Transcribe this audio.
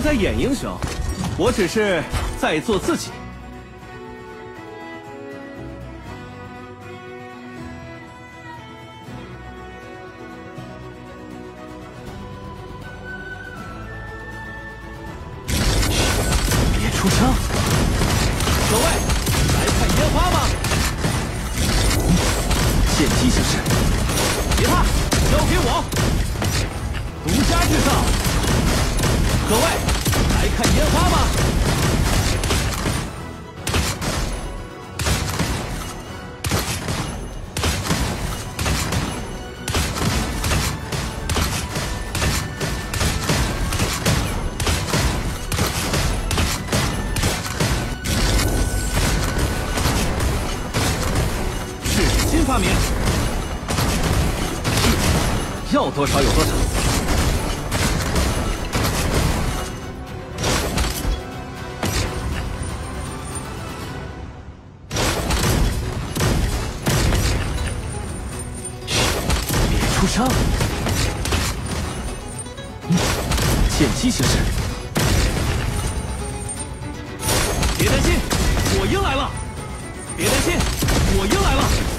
像在演英雄，我只是在做自己。别出声！各位，来看烟花吧！见机行事，别怕，交给我，独家制造。各位，来看烟花吧！试试新发明，要多少有多少。出声！见机行事，别担心，火鹰来了！别担心，火鹰来了！